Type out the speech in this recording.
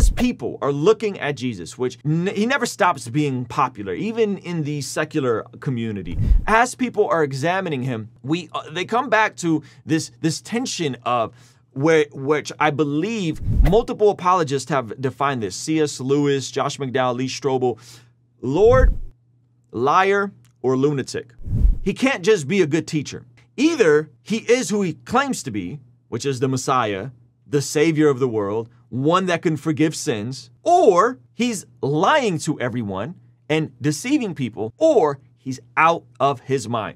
as people are looking at Jesus, which he never stops being popular, even in the secular community, as people are examining him, they come back to this tension of which I believe multiple apologists have defined this. C.S. Lewis, Josh McDowell, Lee Strobel, Lord, liar, or lunatic. He can't just be a good teacher. Either he is who he claims to be, which is the Messiah, the Savior of the world, one that can forgive sins, or he's lying to everyone and deceiving people, or he's out of his mind.